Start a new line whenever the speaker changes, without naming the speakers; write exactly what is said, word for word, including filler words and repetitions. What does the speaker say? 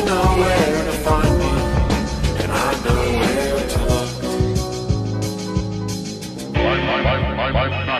know where to find me, and I know where to look.